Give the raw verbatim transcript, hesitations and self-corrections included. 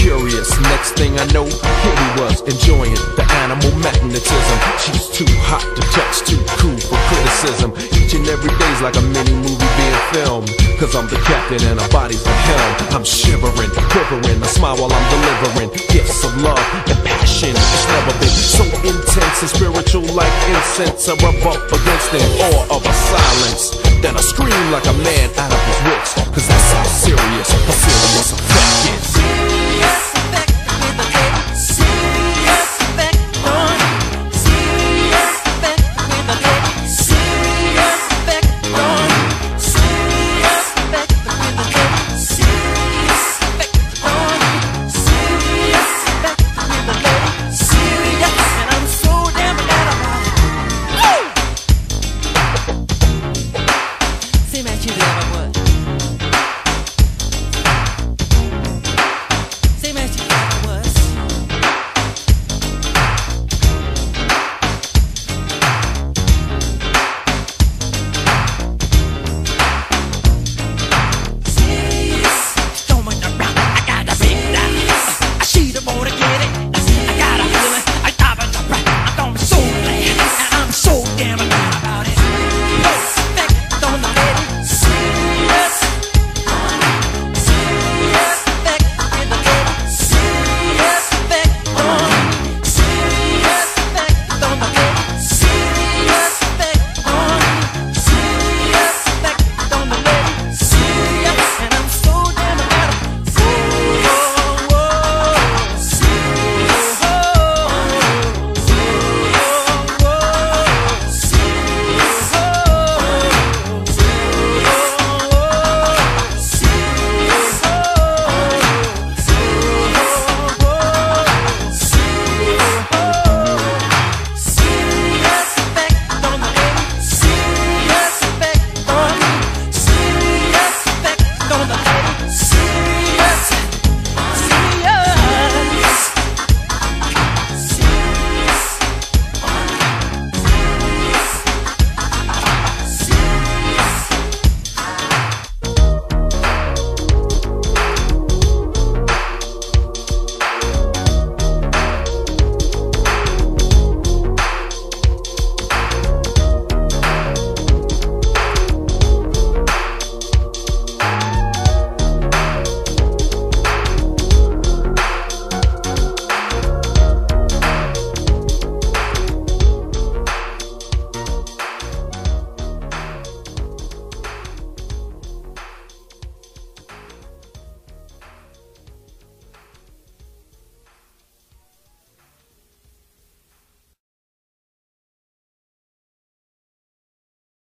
curious. Next thing I know, here he was, enjoying the animal magnetism. She's too hot to touch, too cool for criticism. Each and every day's like a mini movie being filmed, cause I'm the captain and her body's the helm. I'm shivering, quivering, I smile while I'm delivering gifts of love and passion. It's never been so intense and spiritual like incense. I rub up against the awe of a silence, then I scream like a man out of his wits, cause that's how serious a serious effect is.